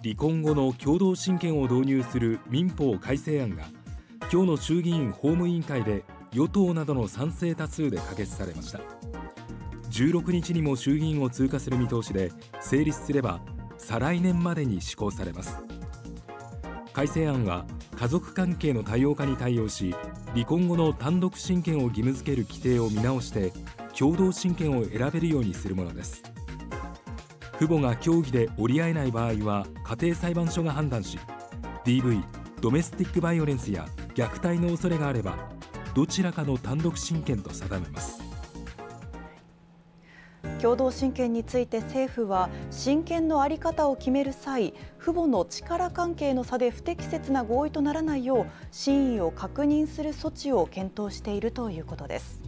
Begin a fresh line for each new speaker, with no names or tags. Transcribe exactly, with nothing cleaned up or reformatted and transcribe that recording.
離婚後の共同親権を導入する民法改正案が今日の衆議院法務委員会で与党などの賛成多数で可決されました。じゅうろくにちにも衆議院を通過する見通しで、成立すれば再来年までに施行されます。改正案は家族関係の多様化に対応し、離婚後の単独親権を義務付ける規定を見直して共同親権を選べるようにするものです。父母が協議で折り合えない場合は家庭裁判所が判断し、 ディーブイ ドメスティックバイオレンスや虐待の恐れがあればどちらかの単独親権と定めます。
共同親権について政府は、親権の在り方を決める際、父母の力関係の差で不適切な合意とならないよう真意を確認する措置を検討しているということです。